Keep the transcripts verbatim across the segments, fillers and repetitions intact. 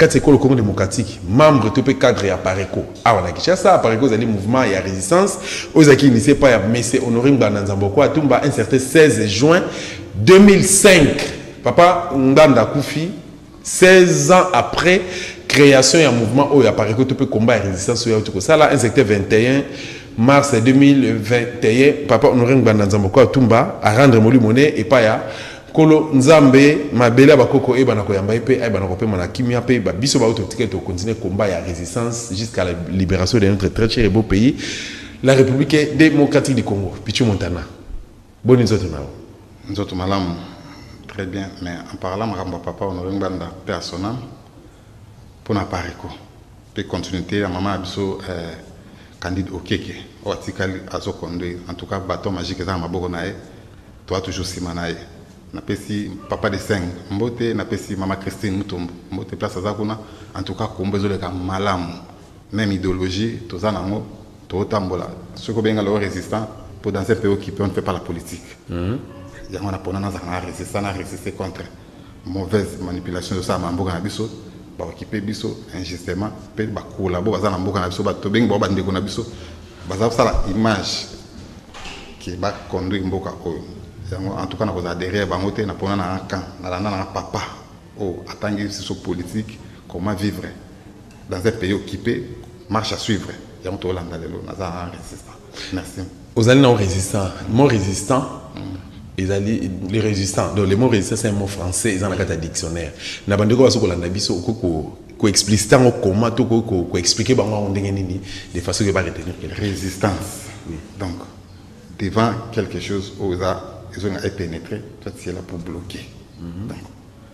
quatre écoles au Congo démocratique membre tout pe cadre ya Pareco ah on a kicha ça Pareco c'est mouvement ya résistance aux qui initié pas ya Messé Honoré Nganda Nzamboko Atumba un certain seize juin deux mille cinq papa Nganda Koufi seize ans après création ya mouvement au ya Pareco tout pe combat ya résistance ya tout ça là un certain vingt et un mars deux mille vingt et un papa Honoré Nganda Nzamboko Atumba à rendre molu monnaie et pas ya Kolo Nzambe mabela bakoko e bana koyamba pe ay bana kopema na kimia pe ba biso ba autotique to continuer combat ya résistance jusqu'à la libération de notre très cher et beau pays la République démocratique du Congo Pichu Montana. Bonne nzoto nao. Nzoto malam très bien mais en parlant ma papa Honoré Nganda personnel pour na Pareco pe continuité la maman biso euh Candide Okeke o atikali azo conduire en tout cas bâton magique za maboko nae toi toujours simanae na pesi papa de cinq mbote na pesi mama Christine Mutombo mbote place azakuna en tout cas kombezo le malamu même idéologie toza nango to tambola ce ko benga le résistant pour dans ce pays occupé on ne fait pas la politique mhm ya on a pona na za résistant na résister contre mauvaise manipulation de ça mamboka na biso ba occupé biso injustement pe ba kolabo baza na mboka na biso ba to benga ba ndeko na biso baza sala image qui ba conduire mboka oyo en tout cas nous adhéré à monter na pona na camp na na papa oh attendre sur politique comment vivre dans un pays occupé marche à suivre et on tourne dans le lot na résistant merci aux alliés non résistants mot résistant ils alliés les résistants donc les mots résistants c'est un mot français ils en a un dictionnaire na bandeko baso kolanda biso ko ko expliciter comment to ko ko expliquer bango on ndenge nini de façon que pas retenir quelque résistance oui. Donc devant quelque chose aux a ils ont pénétré, toi tu es là pour bloquer. Mm-hmm. Donc,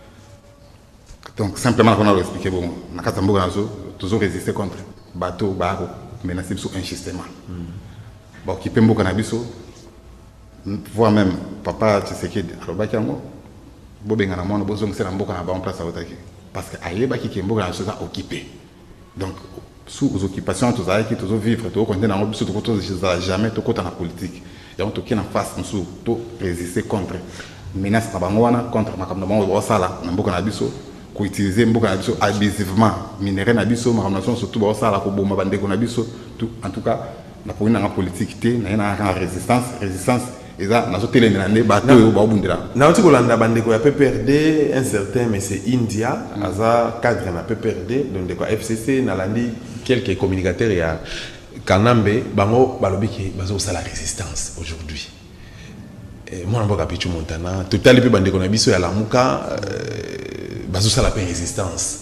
donc simplement, on a expliqué, bon, on a toujours résisté contre bateau, barreau, menacé injustement. Bon, qui peut beaucoup nabiso, voire même papa, tu sais qui, alors bah qui a moi, bobé ngana moi, nous besoin que c'est un beaucoup na en place à attaquer, parce que aïe bah qui est beaucoup na chose à occuper. Donc sous aux occupations, tous aïe qui tous vivre, tous continuer dans l'obus, tous jamais tous côté la politique. Donc tout qui en face nous tout résister contre menace kabangwana contre makambo bango ba sala na mboka na biso ko utiliser mboka na biso abusivement minerai na biso makambo surtout ba sala ko bomba bandeko na biso tout en tout cas na pour une politique té na na résistance résistance eza na zotele na ne bato ba bundira na uti kolanda bandeko ya P P R D un certain mais c'est India aza cadre na P P R D donc de quoi F C C na landi quelques communicateurs ya Kanambe, bango balobiki bazo sala résistance aujourd'hui. Moi n'importe Pichu Montana, total les bande qu'on a biso ya lamuka bazo sala pe résistance.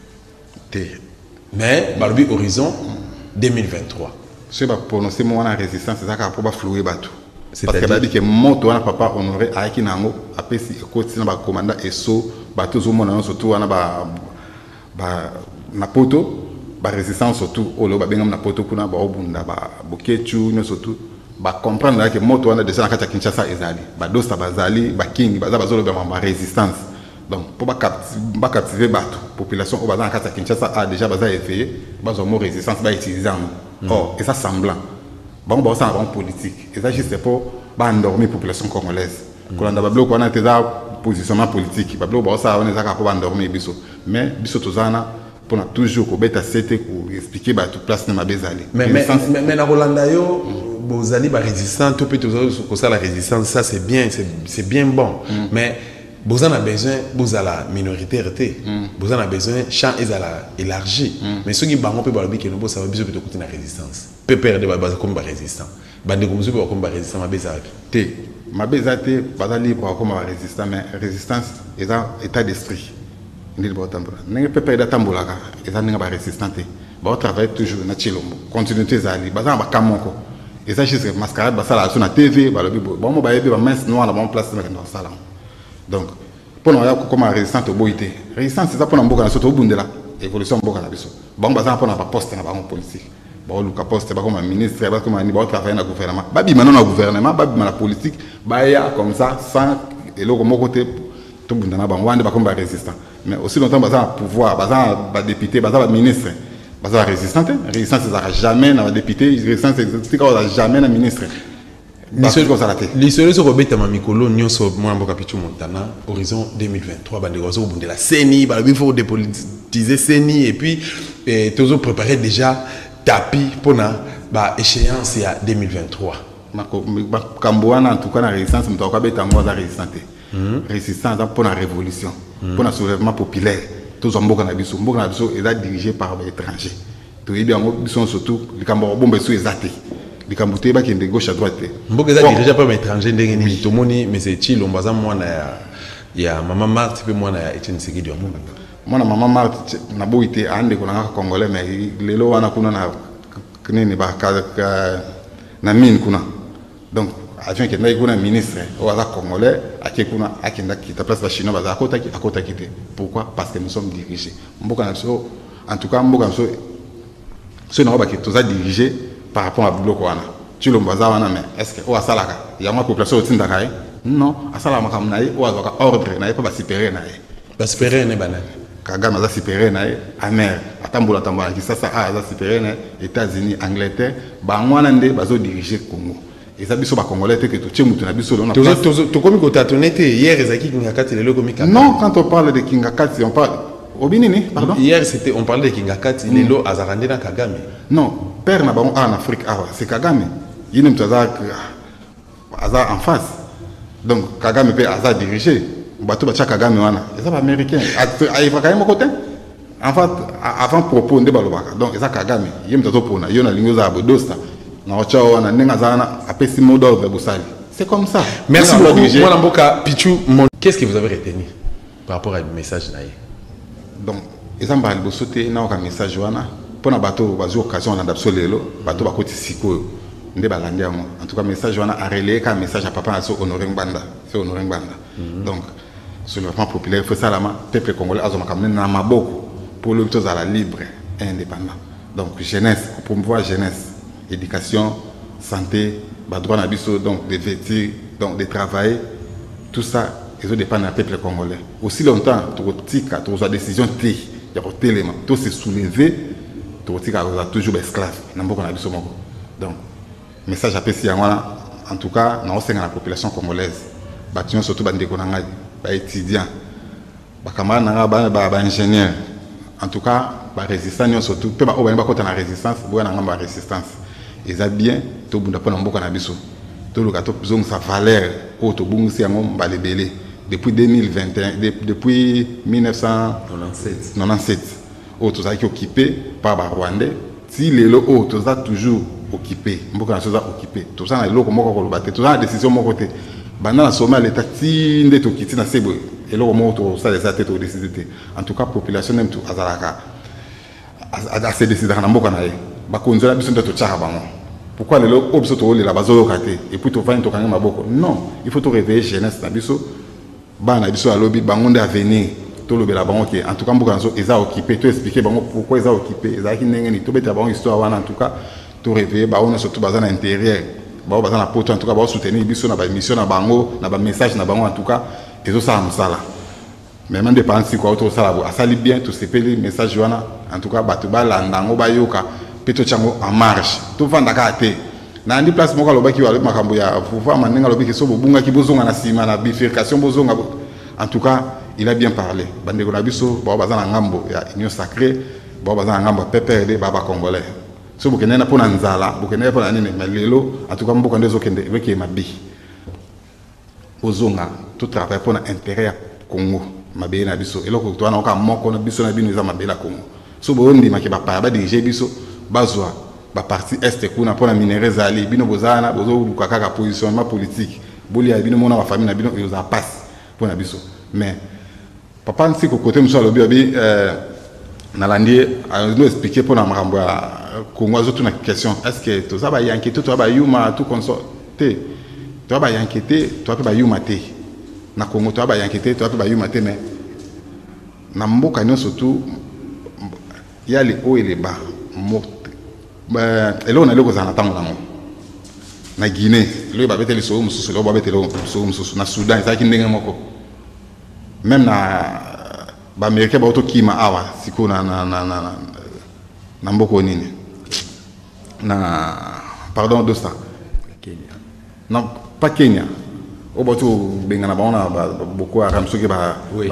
Mais balobi horizon deux mille vingt-trois. Ce ba prononcer moi la résistance c'est ça ka pour ba flouer bateau. Parce que babi que moto wana papa Honoré aiki nango apesi ekoti na ba commandant eso bateau zo mona surtout wana ba ba na poto ba résistance surtout au lo ba bengam na poto kuna ba obunda ba bokechu no surtout ba comprendre que moto wana déjà na kata Kinshasa ezali ba dosta bazali ba king baza bazolo ba résistance donc pour ba ba captiver bato population au baza na kata Kinshasa a déjà baza effet bazo mo résistance ba utiliser en or et ça semblant bon ba ça en politique et ça juste pour ba endormir population congolaise kolanda ba bloc wana teza positionnement politique ba bloc ba ça on ezaka pour ba endormir biso mais biso tozana pour na toujours ko beta c'était pour expliquer ba toute place na mabezali mais mais mais na Rolanda yo bozali ba résistant tout peut toujours ko ça la résistance ça c'est bien c'est c'est bien bon mm. Mais vous en avez besoin vous à la minorité mm. Vous en avez besoin champ ezala élargi mm. Mais ceux qui bango peut balobi que nous ça va besoin de côté na résistance peut perdre ba base comme ba résistant bande comme ceux comme ba résistant mabezali té mabezali bazali libre comme ba résistant mais résistance est un état d'esprit. N'est pas tambola. N'est pas perdre tambola car ils ont pas résisté. Bah travailler toujours na chilombo. Continuité zali. Bah ça va kamoko. Et ça juste mascarade bah ça là sur la T V bah le bibo. Bah moi bah yébi bah mince noir la bonne place dans le salon. Donc pour nous y a comment résistante au boité. Résistance c'est ça pour nous beaucoup na surtout au bundela. Évolution beaucoup na biso. Bah on bah ça pour nous pas poste na bah on politique. Bah on luka poste bah comme ministre bah comme ni bah travailler na gouvernement. Bah bi maintenant na gouvernement bah bi na politique bah y a comme ça sans et là comme côté tout bundana bah on va comme bah résistant. Mais aussi longtemps baza pouvoir baza ba député baza ba ministre baza résistante résistance ça jamais na député résistance c'est quand jamais na ministre lisolo so kobeta mamikolo nyonso mwana mboka Pichu Montana horizon deux mille vingt-trois bande gozo bundela seni ba il faut dépolitiser seni et puis eh, toujours préparer déjà tapis pour na ba échéance ya deux mille vingt-trois Kambouana en tout cas la résistance me toka beta ngo za résistance résistance pour la révolution pour le soulèvement populaire tous mboka na biso mboka na biso est dirigé par des étrangers to yebi ngo biso surtout les Kambouana bombe so ezate les Kambouté ba qui de gauche à droite mboka est dirigé par des étrangers ndenge ni tomoni mais c'est Chilo mbaza mwana ya ya mama Marthe pe mwana ya Etienne Tshisekedi wa mwana mwana mama Marthe na boité ande ko na congolais mais lelo wana kuna na nini ba na mine kuna donc avion qui est un ministre au congolais à qui kuna à qui ta place chinois à côté à côté quitter pourquoi parce que nous sommes dirigés en tout cas mboka so ce n'est pas que tout ça dirigé par rapport à bloc wana tu le baza wana mais est-ce que au asalaka il y a une population au tinda kai non asala makam nae au azoka ordre nae pas supérieur nae pas supérieur ne bana Kagame a supérieur nae amer atambula tambula qui ça ça a supérieur nae États-Unis Angleterre ba ngwana nde bazo diriger Congo. Et ça biso ba congolais que tu tiens mutu na biso na place. Tu tu comme côté tonete hier ezaki Kingakati le logo mika. Non, quand on parle de Kingakati on parle Obinini, pardon. Hier c'était on parlait de Kingakati le lo azarande na Kagame. Non, père na ba en Afrique ah c'est Kagame. Il ne azar azar en face. Donc Kagame peut azar diriger. Bato ba Kagame wana. C'est pas américain. Il va quand même côté. En fait avant propos de balobaka. Donc ça Kagame, il me tozopona, yo na lingo za bodosta. C'est comme ça. Merci beaucoup. Moi, Mboka Pichu, qu'est-ce que vous avez retenu par rapport au message naïe? Donc, ils ont parlé de sauter dans un message pour na bateau bazo occasion na d'absolelo bateau bakoti siko ndé balandi amo. En tout cas, message wana a relayé un message à papa Naso Honoré Ngbanda, c'est Honoré Ngbanda. Donc, sur le plan populaire, il faut ça la peuple congolais azoma kamne na maboko pour le tous à la libre et indépendant. Donc, jeunesse, pour promouvoir jeunesse. Éducation, santé, droit d'abisso, donc de vêtir, donc de travailler, tout ça, ils dépendent du peuple congolais. Aussi longtemps, tu as une décision, tu as un élément, tout se soulever, tu as toujours esclave. Donc, message à P C, en tout cas, nous sommes la population congolaise. Nous sommes surtout les étudiants, les ingénieurs. En tout cas, les résistants, surtout, peu de résistance, la résistance. Ils ont bien tout le monde a biso tout le gâteau besoin sa valeur au to bungu depuis deux mille vingt et un depuis mille neuf cent quatre-vingt-dix-sept au to ça qui occupé par les Rwandais si les lo au to ça toujours occupé mboka na so ça occupé tout ça na loko moko ko lobate tout ça décision moko côté bana na sommet l'état ti nde to kiti na sebo et loko moko to ça les até to décider en tout cas population même tout azalaka a se décider na mboka na ye bakonzola biso ndoto tchaka bango pourquoi les lo obiso to le la bazo kate et puis to vani to kanga maboko non il faut to réveiller jeunesse na biso bana biso a lobby bango nde avenir to lobela bango ke en tout cas mboka nzo eza occupé to expliquer bango pourquoi eza occupé eza ki ndenge ni to beta bango histoire wana en tout cas to réveiller ba on surtout bazana intérieur ba bazana poto en tout cas ba soutenir biso na ba mission na bango na ba message na bango en tout cas ezo ça musala mais même des parents si quoi auto ça la asali bien tout ces petits messages wana en tout cas bato ba landango ba yoka peto chango en marche tout vanda ka te na ndi place moko lobaki wa makambo ya pouvoir manenga lobaki so bobunga ki bozonga na sima na bifurcation bozonga en tout cas il a bien parlé bande ko na biso ba bazana ngambo ya union sacrée ba bazana ngambo P P R D baba congolais so bokenena pona nzala bokenena pona nini malelo en tout cas mboko ndezo kende weke mabi ozonga tout travail pona intérêt ya Congo mabe na biso eloko to na ka moko na biso na bino za mabe la Congo so bondi makiba pa ba diriger biso bazwa ba parti est kuna pona minéraux zali bino bozana bozo lukaka ka positionnement politique boli ya bino mona ba famille na bino yoza passe pona biso mais papa nsi ko côté mso lobi abi euh na landie a nous expliquer pona makambo ya Congo azo tuna question est-ce que to za ba yanki to to ba yuma tout consorté to ba yanki to ba yuma te na Congo to ba yanki to ba yuma te mais na mboka nyo surtout il y a les hauts et les bas morts et là on a le gozana tango nango na Guinée le ba beteli so mususu le ba beteli so mususu na Soudan ezaki ndenge moko même na ba américain ba auto kima awa siko na na na na na mboko nini na pardon de ça Non, pas Kenya. Au bateau, Bengana, on a beaucoup à Ramsou qui va. Oui,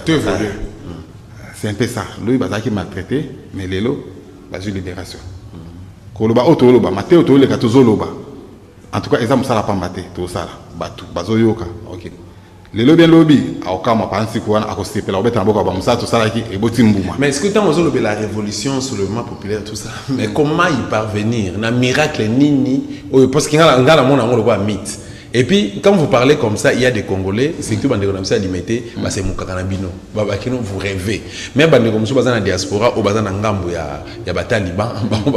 c'est un peu ça. Lui, il va maltraité, mais les lots, il y a une libération. Koloba, Otoloba, Maté, Otoloba, Katozoloba. En tout cas, ils ont ça pas maté, tout ça. Batu, Bazoyoka. Ok. Les lobbies lobby, à Okama, par exemple, si on a costé, la bête en boca, comme ça, tout ça, qui est botimbouma. Mais est-ce que tu as la révolution sur le mouvement populaire, tout ça? Mais comment y parvenir? Un miracle nini, parce qu'il y a un monde à mythe. Et puis, quand vous parlez comme ça, il y a des Congolais, c'est que vous avez ça limité, c'est mon cacanabino. Vous rêvez. Mais vous avez dans la diaspora, vous avez ngambo ya ya bataliban,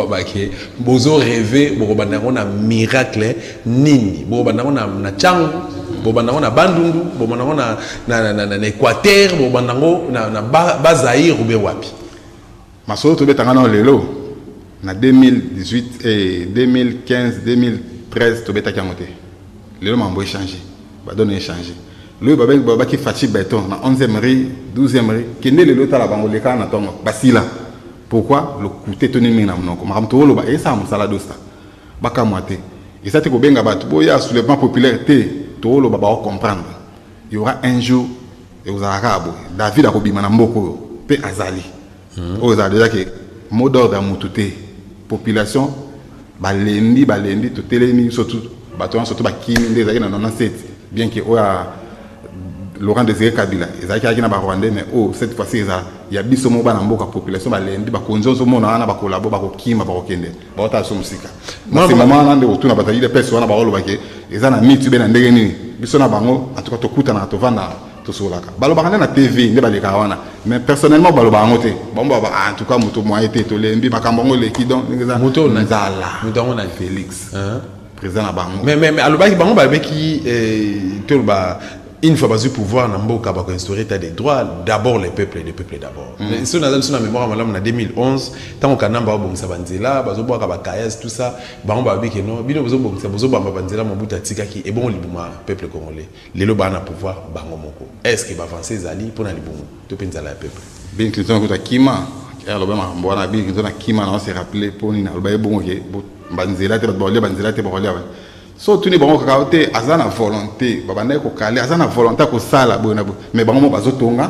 vous rêvez, vous avez un miracle nini, vous avez un chango, vous avez un bandundu, vous avez un équateur, vous avez un bazaïr ou bewapi. Ma soeur, tu es en lelo. En deux mille dix-huit et deux mille quinze, deux mille treize, tu es en train le homme a changé, va donner changer. Le baba baba qui fatigue béton, na onzième rue, douzième rue, qui n'est le lot à la banque, le cas na tongo, basila. Pourquoi le côté tenu mina mnoko, maram to lo ba et ça mon salado ça. Baka moité. Et ça te ko benga ba to ya soulèvement populaire te to lo baba comprendre. Il y aura un jour et aux arabes, David a kobima na mboko pe azali. Aux a déjà que mot d'ordre à mutute population balendi balendi to telemi surtout bateau surtout bakini des années quatre-vingt-dix-sept bien que oya Laurent Désiré Kabila ils avaient qui na ba Rwandais mais oh cette fois-ci il y a biso mo ba na mboka population balendi ba konzo so mona na ba kolabo ba kokima ba kokende ba ota so musika moi c'est maman na de tuna bataille de personnes na ba olo ba ke ils ana mitu be na ndenge nini biso na bango en tout cas to kuta na to vanda to solaka balo ba na T V nde ba leka wana mais personnellement balo ba ngote bon ba en tout cas moto mo été to lembi makambo ngo leki donc ngeza moto na zala moto na Félix hein président na bango mais mais mais alobaki bango ba beki euh to ba une fois basu pouvoir na mboka ba ko instaurer état des droits d'abord les peuples et les peuples d'abord mais si on a dans la mémoire malam na deux mille onze tant qu'on namba bongisa banzela bazo boka ba kayas tout ça bango ba beki non bino bazo bongisa bazo ba banzela mobuta tikaki et bon libuma peuple congolais lelo ba na pouvoir bango moko est-ce que va avancer zali pour na libumu to penza la peuple Bill Clinton ko ta kima alors ba ma mbona Bill Clinton na kima na se rappeler pour ni na ba bongo ke banzela te ba banzela te ba so tu ni bango kakaote azana volonté babanda ko kale azana volonté ko sala bona mais bango bazo tonga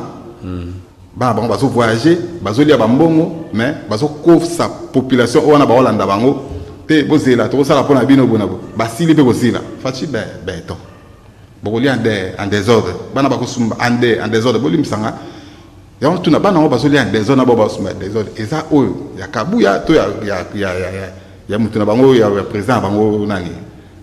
ba bango bazo voyager bazo lia bambongo mais bazo couvre sa population wana ba Holanda bango te bozela to sala pona bino bona ba sili pe bozela fati be beton bokoli ande en désordre bana ba ko sumba ande en désordre bolim sanga ya on tuna bana bazo lia en désordre ba ba sumba désordre eza oyo ya kabuya to ya ya ya ya ya mutuna bango ya président bango nani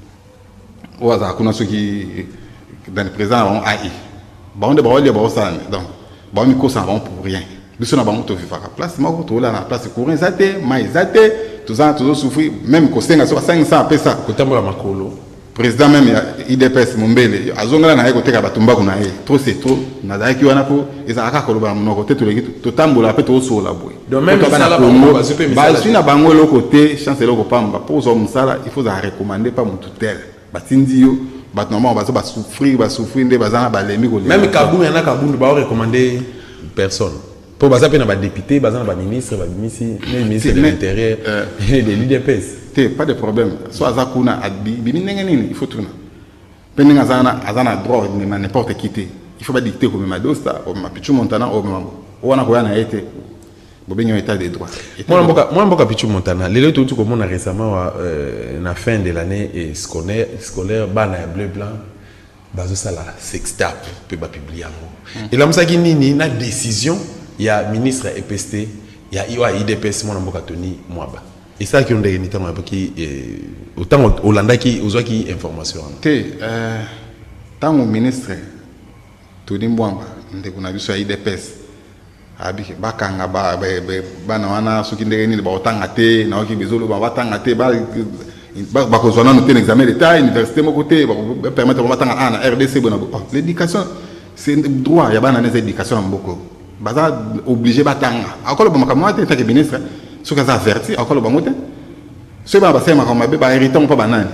ou à kuna qui dans le présent on a eu bon de bon les bon ça donc bon mi ko ça bon pour rien biso na bango to vivre à place moko to la na place courant zate mai zate tout ça tout souffrir même ko senga so cinq cents pesa ko tambola makolo président même I D P S Mumbele azongala na yeko teka batumba kuna ye trop c'est trop na daki wana ko eza aka ko ba mnoko te to le to tambola pe to so la boy donc même ça la bango ba super misala ba sina bango le côté chance le ko pamba pour so musala il faut à recommander pas mon tutel batindi yo bat normalement bazo ba souffrir ba souffrir nde bazana ba lemi ko même Kabou yana Kabou ba recommander personne pour baza pe na ba député bazana ba ministre ba ministre ministre de l'intérieur et de l'I D P S té pas de problème soit azakuna adbi bimi ndenge nini il faut tuna penenga azana azana droit de n'importe qui té il faut pas dicter comme Madosta ou Pichu Montana ou wana ko yana été bobenyo état des droits moi mboka moi mboka Pichu Montana lelo tout comme on a récemment euh, na fin de l'année et scolaire scolaire bana bleu blanc bazo sala sextape pe ba publier ngo et là msaki nini na décision il y a ministre E P S T il y a I D P S moi mboka Tony Mwaba et ça qui on des ni tellement qui autant Hollanda qui ozo qui information té euh tant ministre Tony Mwaba ndeko na biso I D P S abi bakanga ba bana wana soki ndenge nini ba otanga te na oki bizolo ba batanga te ba ba ko zona noter examen d'état université mo côté ba permettre ba batanga ana R D C bona l'éducation c'est droit ya bana na éducation mboko baza obligé batanga akolo ba makamwa te take ministre soki za averti akolo ba ngote so ba ba sema comme ba ba héritant pas banani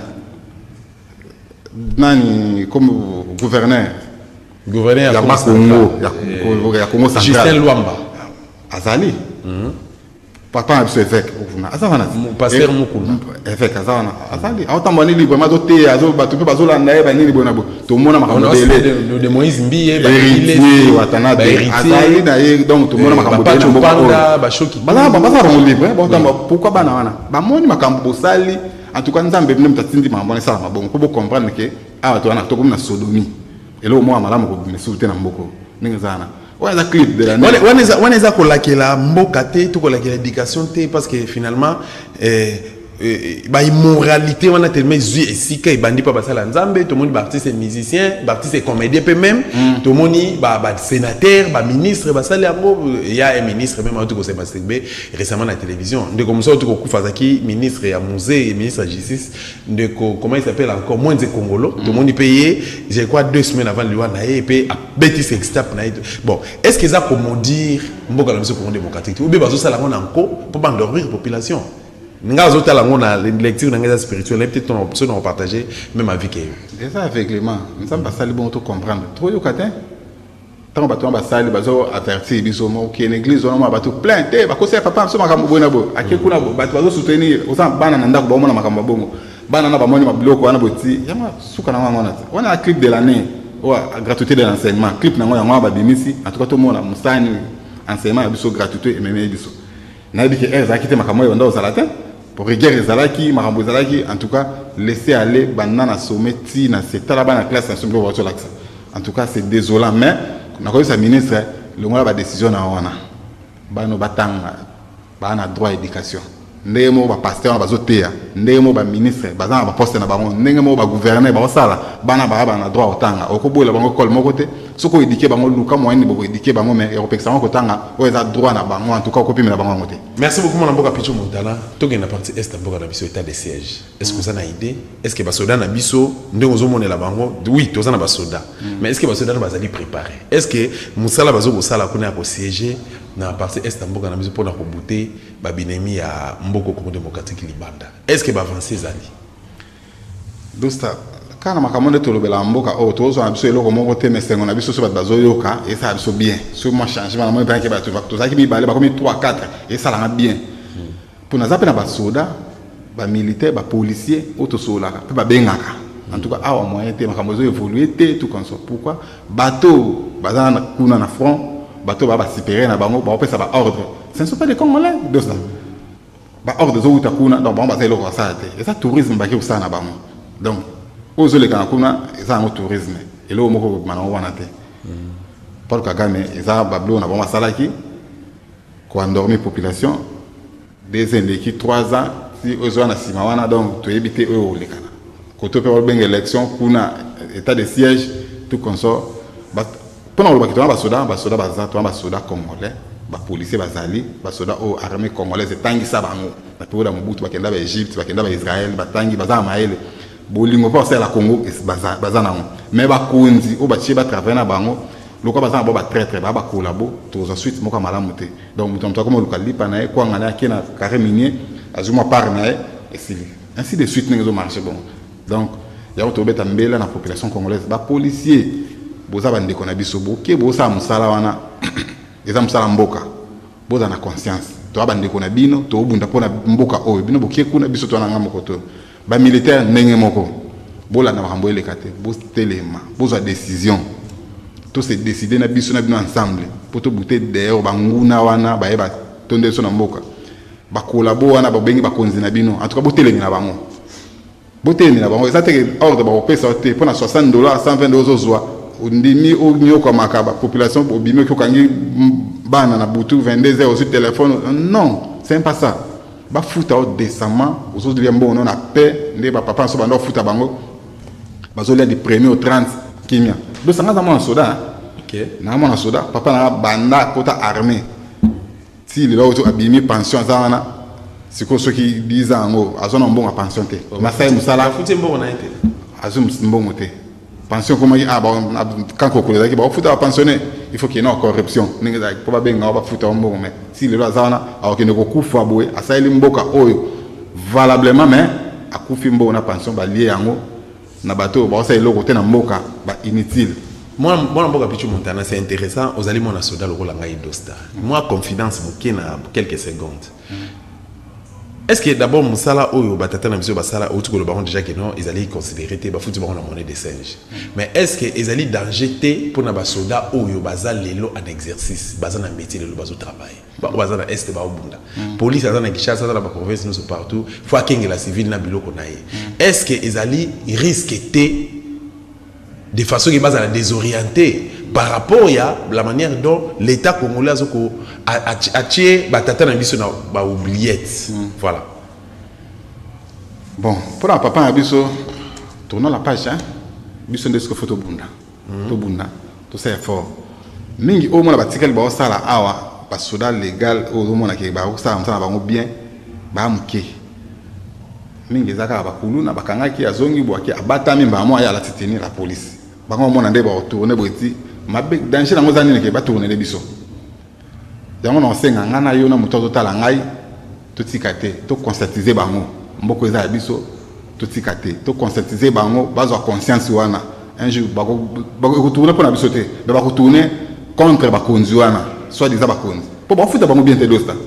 nani comme gouverneur gouverneur ya Congo ya Congo central Justin Luamba azali papa a évêque azana pasteur mukulu évêque azana azali aotambani libre mazo te azo batu pe bazo la nae ba nini bona bo to mona makambo dele de Moïse Mbiye ba héritier watana de azali na ye donc to mona makambo dele na panda ba shoki bala ba baza ba libre ba otamba pourquoi bana wana ba moni makambo bosali en tout cas nzambe bine mtatindi makambo na sala mabongo po comprendre que awa to wana to comme na sodomie elo mo amala mo mesulte na mboko ninga zana. Ouais, la clip de l'année. On est on est à la mbokate, tout la l'éducation parce que finalement bah immoralité on a tellement vu ici que bandi pas passer la nzambe, tout le monde artiste musicien, artiste comédien peut même, tout le monde bah bah sénateur, bah ministre, bah ça il y a un ministre même en tout cas c'est passé récemment à la télévision. De comme ça tout coup Fazaki ministre à musée, ministre de justice, de comment il s'appelle encore moins de Congolo, tout le monde payé, je crois deux semaines avant le loi et puis à bêtise extap bon, est-ce que ça comment dire mboka la monsieur pour démocratique ou bien bah ça la on encore pour pas endormir la population. Nous avons une lecture spirituelle, peut-être qu'on peut nous partager, même avec eux. C'est ça, effectivement. Nous sommes pas salés pour comprendre. Trop de catin. Tant que nous sommes salés, avertir, bisous, qui est une église, on a tout plein. Eh, parce que papa, nous sommes à Kambobo. À qui kuna, nous soutenir. Nous sommes banana ndak bomo na makambo. Banana ba moni ma bloc wana boti. Yama suka na wana. On a un clip de l'année. Ouais, gratuité de l'enseignement. Clip na ngwa ngwa ba bimisi. En tout cas tout le monde a musani enseignement bisou gratuité et même bisou. Na dit que elle a quitté makambo yonda aux alatin. Pour regarder Zalaki, Marambo Zalaki, en tout cas, laisser aller banana sommet, tina, c'est à la bonne classe, en tout cas, c'est désolant, mais, on a connu sa ministre, le moment de la décision, on a, bano batang, bana droit à l'éducation. Ndemo ba pasteur ba zotea, ndemo ba ministre, bazana ba poste na bango, ndemo ba gouverner ba sala, bana ba ba na droit otanga. Okobola bango kol moko te, soko éduquer bango luka moyenne bo éduquer bango mais européen ko tanga, o eza droit na bango en tout cas ko pimi na bango ngote. Merci beaucoup mon Mboka Pichu Montala. Toke na partie est Mboka na biso état de siège. Est-ce que ça na idée? Est-ce que ba soda na biso ndenge zo monela bango? Oui, toza na ba soda. Mais est-ce que ba soda na bazali préparer? Est-ce que musala bazo ko sala kuna ko siéger na partie est Mboka na biso pour na ko bouter ba binemi ya Mboko Congo démocratique libanda? Est-ce que va avancer zali? Dosta kana makamone to lobela mboka o tozo na biso eloko moko te mesengo na biso so bazo yoka et ça biso bien sur moi changement na moi pas que ba to to zaki mi bale ba comme trois quatre et ça la bien pour na zape na ba soda ba militaire ba policier auto sola pe ba bengaka en tout cas awa moyen te makambo zo évoluer te tout comme ça. Pourquoi bateau bazana kuna na front bateau ba ba supérieur na bango ba pesa ba ordre ce ne sont pas des Congolais de ça ba ordre zo utakuna donc ba ba zelo ko ça te et ça tourisme ba ki usana na bango donc aux les Kanakuna, ils ont un tourisme. Et là, on a un peu Paul Kagame, ils ont un bablo, on a un salaki, qui a endormi la population. Des années, trois ans, si aux gens Simawana, donc, tu évites eux au Lekana. Quand tu peux faire une élection, pour un état de siège, tout comme ça. Pendant le Bakitoa, Basoda, Basoda, Basoda, Basoda, Congolais, Bapolicier, Bazali, Basoda, aux armées congolaises, et Tangi Sabango, la Période Mobutu, Bakenda, Égypte, Bakenda, Israël, Batangi, Bazamaël. Bolingo pas c'est la Congo baza baza nango mais ba konzi o ba tie ba travailler na bango loko baza ba traître ba ba collabo to ensuite moka malamu te donc muto mto comme lokali pa na ko ngana kena carré minier azuma par na et ainsi de suite n'engo marché bon donc ya to beta mbela na population congolaise ba policier boza ba ndeko na biso boke boza musala wana eza musala mboka boza na conscience to ba ndeko na bino to bunda pona mboka oyo bino boke kuna biso to na ngamoko to ba militaire ndenge moko bola na makambo elekate bo telema boza décision to se décider na biso na bino ensemble pour to bouter d'ailleurs banguna wana ba eba tonde so na mboka ba collabo wana ba bengi ba konzi na bino en tout cas bo telemi na bango bo telemi na bango ça te ordre ba pesa te pour na soixante dollars cent vingt dollars ozwa ndimi o nyoko makaba population bo bimio ko kangi bana na butu vingt-deux heures sur téléphone non c'est pas ça. Ba futa au décemment aux autres bien bon on a paix les ba papa so bando futa bango bazolia du premier au trente kimia do sanga za mona soda OK na mona soda papa na banda kota armée si le auto abimi pension za wana siko so ki dix ans ngo azona mbonga pension te masai musala futi mbongo na été azum mbongo te pension comme ah ba quand ko kola ki ba futa pensionné il faut qu'il y ait une corruption ninga za ko ba benga ba futa mbongo mais si le azana alors qu'il ne ko kufa boye asaili mboka oyo valablement mais akufi mbo na pension ba lié yango na bateau ba sa eloko te na mboka ba inutile Moi, moi, moi, Pichu Montana, c'est intéressant. Aux aliments, on a soda le rôle en Dosta. Moi, confidence, je quelques secondes. Est-ce que d'abord, Moussala, ou Batata, Namsio, Basala, ou tout le baron déjà que non, ils allaient considérer que foutu baron la monnaie des singes. Mais est-ce qu'ils allaient danger pour na soda ou yo bazal lelo en exercice, bazal na métier lelo bazal travail. Ba bazal na est ba obunda. Police bazal na Kinshasa, dans la province nous partout, faut que la civile na bilo konaye. Est-ce qu'ils allaient risquer de façon qui base à la désorienter par rapport à la manière dont l'État congolais a tué Batata Nabiso na oubliette. Voilà. Bon, pour un papa Nabiso, tournons la page, hein. Biso ndesko photo bunda. To bunda, to c'est fort. Mingi au moins la batikali ba osala awa, ba soda légal au moins ke ba osala mtana ba bien, ba muke. Mingi zaka ba kuluna ba kangaki azongi bo ke abata mimba mo ya la titeni la police. Bango mona ndeba retourner boiti mabe danger nango zani ke ba tourner le biso yango na senga ngana yo na muto totala ngai to tikate to conscientiser bango mboko za biso to tikate to conscientiser bango bazwa conscience wana un jour bako bako retourner pour na biso te ba retourner contre ba konzi wana soit des ba konzi pour ba futa bango bien te dosta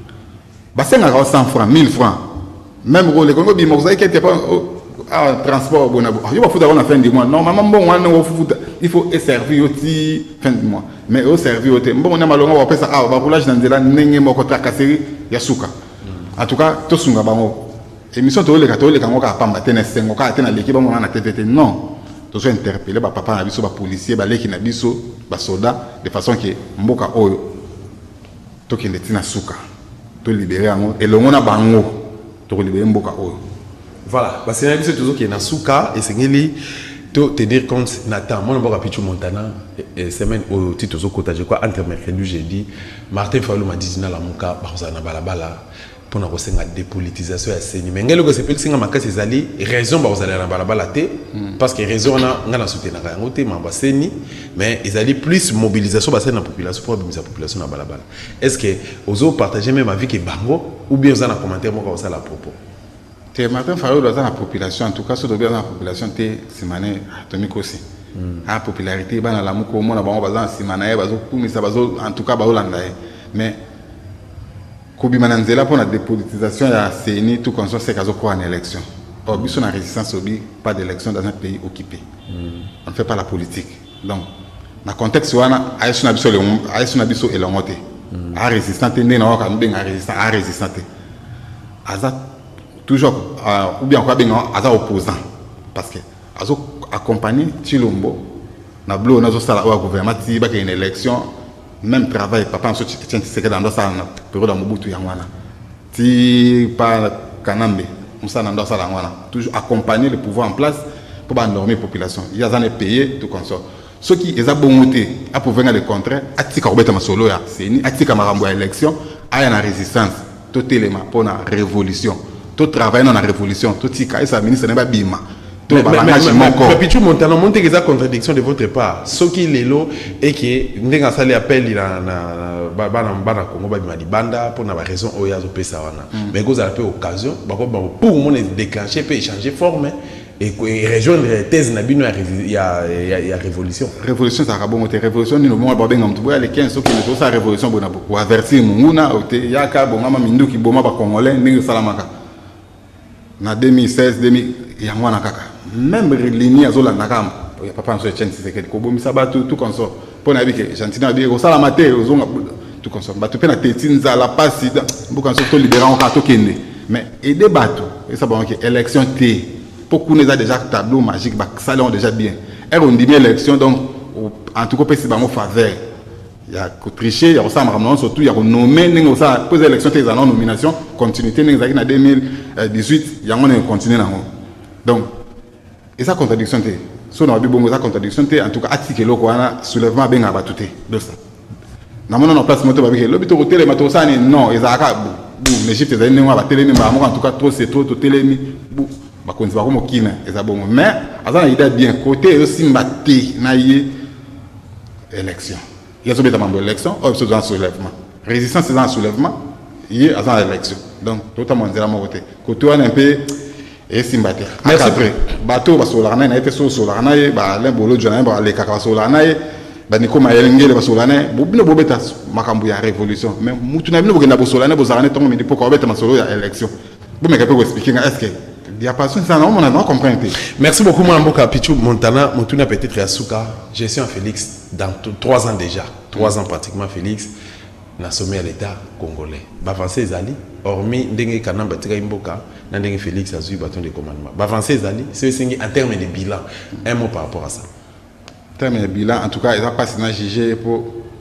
ba senga ka cent francs mille francs même rôle kongo bi mo za ke te pas ah, transport bon il va foutre à la fin du mois normalement bon il faut servir aussi fin du mois mais au servir au bon on a malonga on va ça ah va roulage dans la nenge moko tracasserie ya suka en tout cas to sunga bango émission to le kato le kango ka pamba tena sengo ka tena l'équipe on na tete non to so interpeller ba papa na biso ba policier ba leki na biso ba soldat de façon que mboka oyo to kende tina suka to libérer ango et longo na bango to libérer mboka oyo. Voilà, parce que c'est toujours qui est dans Souka et c'est qu'il faut tenir compte Nathan. Moi, je suis Pichu Montana, semaine au titre de Kota, je crois, entre mercredi et jeudi, Martin Fayulu m'a dit, la Mouka, Barzana Balabala, pour nous faire la dépolitisation à Séni. Mais ce que c'est que c'est que c'est raison pour aller à Balabala, parce que raison, on a soutenu la route, mais ils allaient plus mobilisation dans la population pour la population à Balabala. Est-ce que vous avez partagé même avis que Bango ou bien vous avez un commentaire à la propos? Martin Fayulu dans la population, en tout cas, surtout dans la population, c'est mané atomique aussi. La popularité, ben la mouko, mon abon, bazan, c'est mané, bazo, mais ça bazo, en tout cas, bazo landaye. Mais, Kobi Mananzela pour la dépolitisation, il y a C N I, tout comme ça, c'est qu'azo quoi en élection. Or, bis on a résistance, obi, pas d'élection dans un pays occupé. On ne fait pas la politique. Donc, dans le contexte où on a, aïsou nabiso et l'ongote. A résistante, né, non, quand on a résistant, a résistante. Azat, toujours euh, ou bien quoi bien à opposant parce que azo accompagner Chilombo na blo na zo sala au gouvernement ti ba une élection même travail papa en sorti tient c'est que dans ça na période de Mobutu yangwana ti pa Kanambe musa na ndo sala ngwana toujours accompagner le pouvoir en place pour ba normer population il y a des pays tout comme ça ceux qui les a bonté à pouvoir le contraire atika obeta masolo ya c'est ni atika marambo élection aya na résistance totalement pour la révolution. Tout travail dans la révolution, tout tika et sa ministre n'est pas bima. Tout mais Pichu Montana, monte que ça contradiction de votre part. Ce qui est là et que nous avons salé appel na na bana bana Congo ba bima di banda pour na raison oya zo pesa wana. Mais vous avez occasion, pour mon déclencher peut changer forme et rejoindre thèse na bino il y a il y a révolution. Révolution ça rabon monter révolution ni no mo ba benga mtu les quinze qui ne ça révolution bona pour avertir munguna ote yaka bonga minduki boma ba congolais ni salamaka. En deux mille seize deux mille il y a moins kaka même ligne azola nakam il y a papa sur chaîne c'est que kobo misaba tout tout comme ça pour na bi que gentil na bi ko sala maté ozonga tout comme ça ba tu pe na tetinza la passe beaucoup sur to libérer en kato kende mais aider bateau et ça bon que élection té pour qu'on ait déjà tableau magique ba ça ont déjà bien et on dit bien élection donc en tout cas c'est ba mo faveur il y a tricher il y a ça marrant surtout il y a nommé n'engo ça poser élection tes en nomination continuité n'engo ça deux mille dix-huit il y a on continuer là donc et ça contradiction té so na bibongo ça contradiction té en tout cas article loko wana soulèvement benga batuté de ça na mona na place moto ba bike lobito ko télé mato ça non ezaka bu mais j'étais dans n'engo ba télé ba en tout cas trop c'est trop to télé mi bu ba konzi ba ko mokina ezabongo mais azana idée bien côté aussi mbaté na yé élection. Il y a des élections, il y a un soulèvement. Résistance, c'est un soulèvement, il y a une élection. Donc, tout le monde est là, côté. Côté, on a un peu, et Simbate. Merci après. Bateau basolana na été so solana e ba le bolo jona ba le kaka solana e ba niko mayelengele basolana bobino bobeta makambu ya révolution mais mutu na bino bokenda bosolana bozarane tongo mindi poko obeta masolo ya élection vous me capable expliquer est-ce que il y a pas ça non on a non comprendre. Merci beaucoup mon Mboka Pichou Montana Mutuna peut-être Yasuka gestion à Félix dans trois ans déjà trois ans pratiquement Félix na sommet à l'état congolais bavancer zali hormis ndenge kanamba tika Mboka na ndenge Félix a eu bâton de commandement bavancer zali c'est en termes de bilan un mot par rapport à ça en termes de bilan en tout cas ils a pas na jugé pour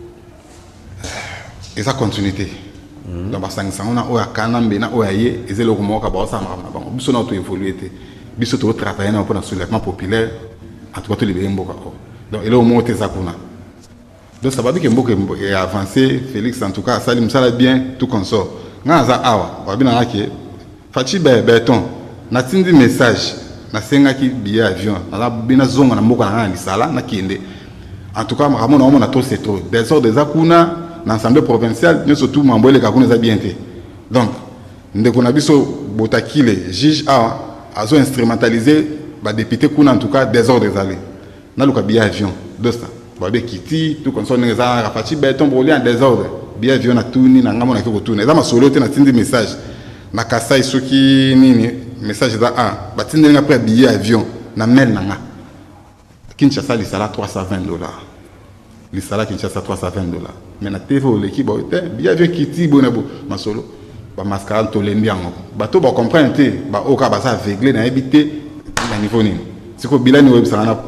et sa continuité donc basang sangona o akanambe na o aye ezelo ko moka ba sa ma ba biso na to évoluer te biso to travailler na pour le soulèvement populaire en tout cas to libérer Mboka donc il est au monter ça kuna donc ça va dire que Mboka est avancé Félix en tout cas ça lui ça bien tout consort ngaza awa ba bina ngaki fachi be beton na tindi message na senga ki billet avion na bina zonga na Mboka na ngani sala na kinde en tout cas mama na mona to c'est trop des ordres des akuna dans l'Assemblée provinciale, nous surtout Mamboele Kakuna a bien été. Donc, nous avons botakile juge a a instrumentalisé les députés kuna en tout cas des ordres des allées. Nous avons bien avion de ça. Babe Kiti, tout comme ça, nous avons rafati béton pour en désordre. Bien avion na tourné, na ngamo na kiko tourné. Nous avons soloté na tindi message. Na kasa isoki nini message za a. Ba tindi après billet avion na mail na nga. Kinshasa li sala trois cent vingt dollars. Le salaire qui est à trois cent vingt dollars. Mais la T V ou l'équipe, il y a qui dit bonabo, ma solo, bah mascara tolendi en bateau, bah comprendre te, bah au cas bah ça aveuglé, n'a habité, n'a niveau ni. C'est quoi bilan web ça n'a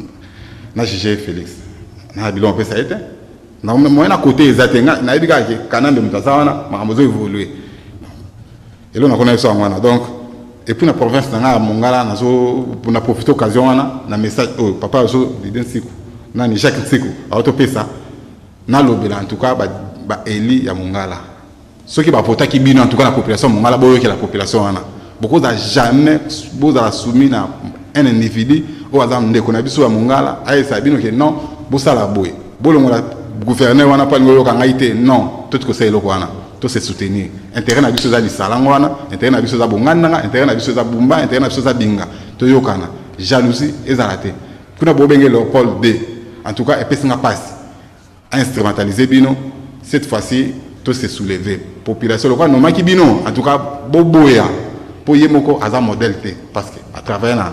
n'a jugé Félix. N'a bilan peu ça été. N'a moi na côté exact, n'a habité qui canal de mutasawana, ma besoin évoluer. Et là on a connaît ça en donc et puis la province n'a mongala n'a so pour na profiter occasion na na message oh papa so didn't see nani Jacques Nsiku autopesa na lobela en tout cas ba ba Eli ya Mongala ceux qui va voter qui bino en tout cas la population Mongala boyo que la population ana beaucoup n'a jamais beau à soumis na un individu au hasard ndeko na biso ya Mongala ay sa bino que non bo sala boy bolongo la gouverneur wana pa ngolo ka ngaite non tout que c'est loko wana tout se soutenir intérêt na biso za li salango wana intérêt na biso za bonganda intérêt na biso za bumba intérêt na biso za binga to yokana jalousie ezalate kuna bobenge Léopold D en tout cas, il n'a pas instrumentalisé bino. Cette fois-ci, tout s'est soulevé. Population locale, non, qui bino. En tout cas, boboya pour yemoko as un modèle parce que à travers na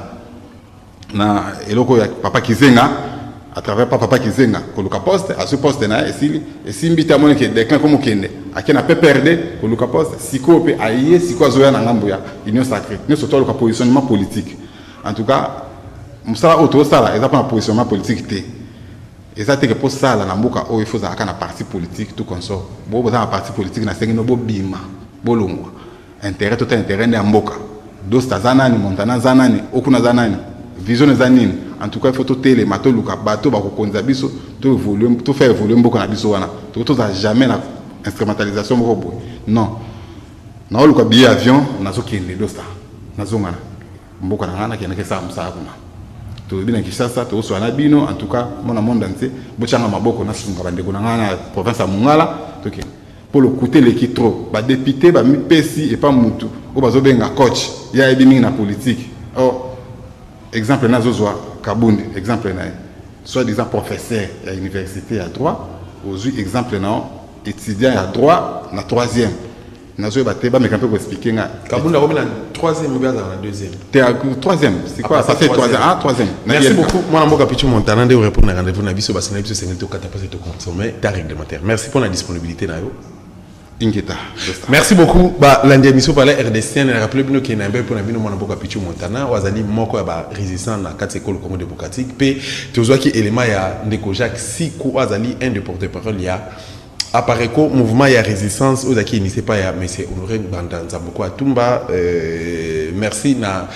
na eloko ya papa Kizenga, à travers papa Kizenga, koluka poste, à ce poste na esili, et si mbita mone ke déclin comme kende, à qui n'a pas perdu koluka poste, siko pe aïe, siko zoya na ngamboya, union sacrée. Nous surtout le positionnement politique. En tout cas, musala auto sala, ils ont un positionnement politique té. Et ça c'est que pour ça la Mboka oh il faut ça un parti politique tout comme ça bon vous avez un parti politique na sengi no bo bima bolongwa intérêt tout intérêt de Mboka dosta zanani montana zanani okuna zanani vision zanini en tout cas il faut tout télé mato luka bato ba ko konza biso tout volume tout faire volume Mboka na biso wana tout tout ça jamais la instrumentalisation Mboka non na luka billet avion na zo kende dosta na zo ngana Mboka na ngana kena ke sa msa kuna to bina Kinshasa to so na bino en tout cas mon monde entier bochanga maboko na sunga bandeko na ngana province ya Mongala to ke pour le côté l'équipe trop ba député ba mi pesi et pas mutu o bazo benga coach ya ebimi na politique oh exemple na zozwa Kabundi exemple na soit disant professeur à université à droit aujourd'hui exemple na étudiant à droit na troisième nazo ba te ba me camper pour expliquer nga Kabundi a na troisième ou bien dans la deuxième t'es à troisième c'est quoi ça fait troisième ah troisième merci beaucoup moi na Mboka Pichou Montana de répondre à rendez-vous na biso basi na biso cinquante quatre passer to consommer ta réglementaire merci pour la disponibilité na yo Ingeta merci beaucoup ba lundi émission par la R D C N rappelez bien que na pour na bino moi na Mboka Pichou Montana wazali moko ba résistant na quatre écoles comme démocratique pe tozwa ki élément ya ndeko Jacques Siku wazali un des porte-parole ya Apareko mouvement ya résistance aux acquis initié pas ya monsieur Honoré Bandanza beaucoup à Tumba euh, merci na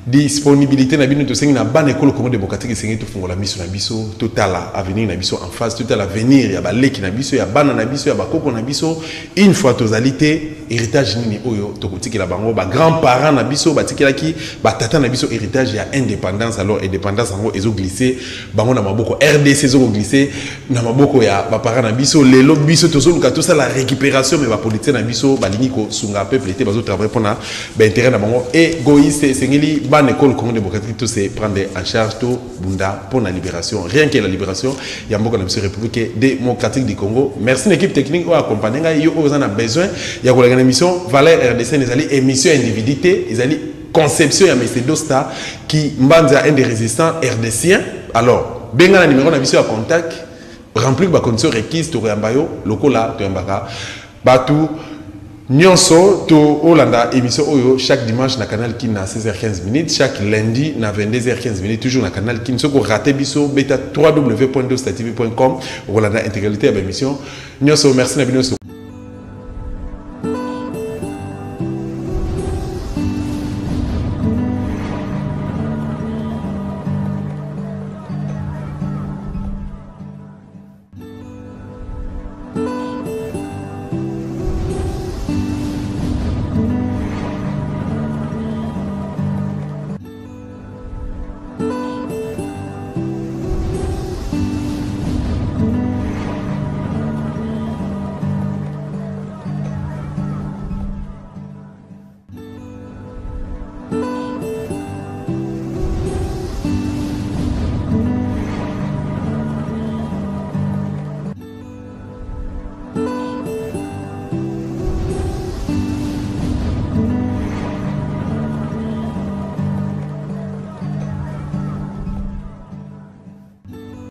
disponibilité na bino to sengi na ban école Congo démocratique sengi to fongola miso na biso totala avenir na biso en face totala avenir ya ba leki na biso ya bana na biso ya ba koko na biso une fois tozalité héritage nini oyo to kotikela bango ba grands-parents na biso batikela ki ba tata na biso héritage ya indépendance alors indépendance ngo ezo glisser bango na maboko R D C ezo glisser na maboko ya ba parents na biso lelo biso tozo luka tout ça la récupération mais ba politique na biso ba lingi ko sunga peuple était bazo travailler pour na ba intérêt na bango égoïste sengeli ban école Congo démocratique tout c'est prendre en charge tout bunda pour la libération rien que la libération ya mboka na biso république démocratique du Congo. Merci l'équipe technique ou accompagner ngai yo on a besoin ya ko la émission Valère R D C les ali émission individualité les ali conception ya Monsieur Dosta qui mbanza un des résistants RDCiens. Alors benga na numéro na biso ya contact remplir ba conditions requises to yambayo lokola to yambaka batu nyonso to Olanda émission oyo chaque dimanche na canal Kin na seize heures quinze minutes, chaque lundi na vingt-deux heures quinze minutes toujours na canal Kin. Soko raté biso beta w w w point dosta t v point com Olanda intégralité à l'émission nyonso. Merci na bino.